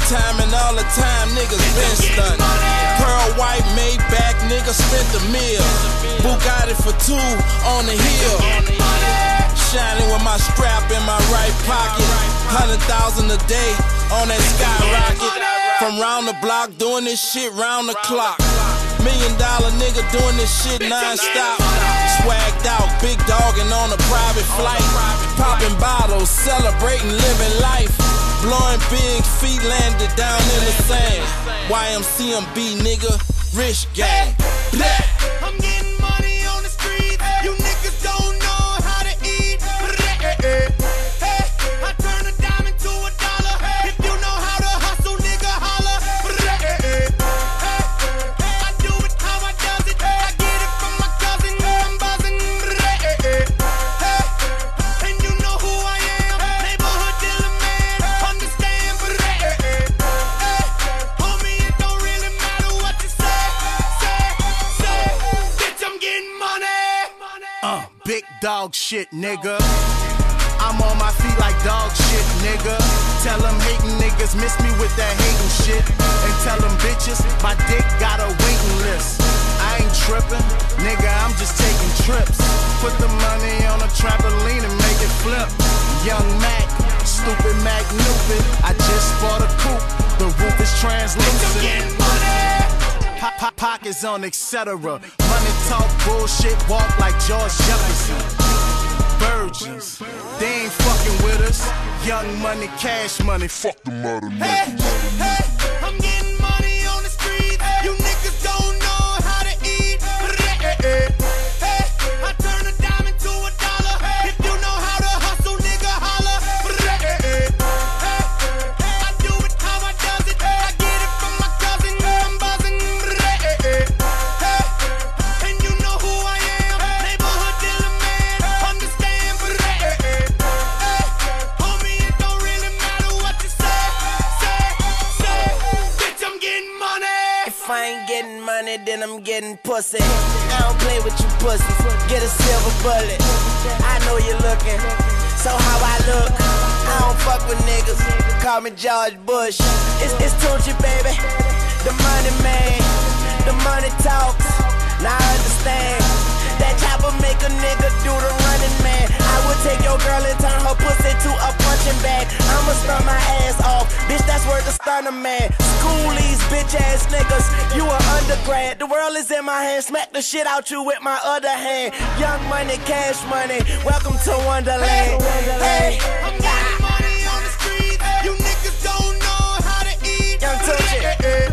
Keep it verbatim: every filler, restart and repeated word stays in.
time and all the time niggas been stunning. Pearl white Maybach, nigga spent the meal. Bugatti for two on the hill. Shining with my strap in my right pocket. Hundred thousand a day on that skyrocket. From round the block, doing this shit round the clock. Million dollar nigga doing this shit non-stop. Swagged out, big dogging on a private flight. Popping bottles, celebrating, living life. Blowing big feet landed down in the sand. Y M C M B nigga, rich gang. I'm getting money on the street. You niggas don't know how to eat. Hey, I turn a dime into a dollar. If you know how to hustle, nigga, holla. Hey, I do it how I does it. I get it from my cousin. I'm buzzing. Hey, and you know who I am. Neighborhood dealer man. Understand? Hey, homie, it don't really matter what you say. Say, say, bitch, I'm getting money. Uh, big dog shit, nigga. I'm on my feet like dog shit, nigga. Tell them hating niggas miss me with that hating shit. And tell them bitches my dick got a waiting list. I ain't tripping, nigga, I'm just taking trips. Put the money on a trampoline and make it flip. Young Mac, stupid Mac Newpid. I just bought a coupe, the roof is translucent. Getting money. Pop, pop, pockets on, et cetera. Money talk, bullshit, walk like George Jefferson. Virgins, they ain't fucking with us. Young money, cash money, fuck the mother Hey, hey, I'm getting money on the street. You niggas don't know how to eat. Hey, I turn a dime into a dollar. If you know how to hustle, nigga, holla. Hey, I do it how I does it. I get it from my cousin. I'm buzzing. Hey, and you know who I am. Neighborhood dealer man. Understand? Hey, homie, it don't really matter what you say. Say, say, bitch, I'm getting money. If I ain't getting money, then I'm getting pussy. I don't play with you pussies. Get a silver bullet. I know you're looking. So how I look? I don't fuck with niggas. Call me George Bush. It's, it's Tunchi, baby. The money man. The money talks. Now I understand. That chopper make a nigga do the running man. I would take your girl and turn her pussy to a punching bag. I'ma stun my ass off, bitch, that's worth a stunner man. School these bitch ass niggas, you an undergrad. The world is in my hand, smack the shit out you with my other hand. Young money, cash money, welcome to Wonderland. Hey, I'm getting money on the street. You niggas don't know how to eat. Young Tunchi.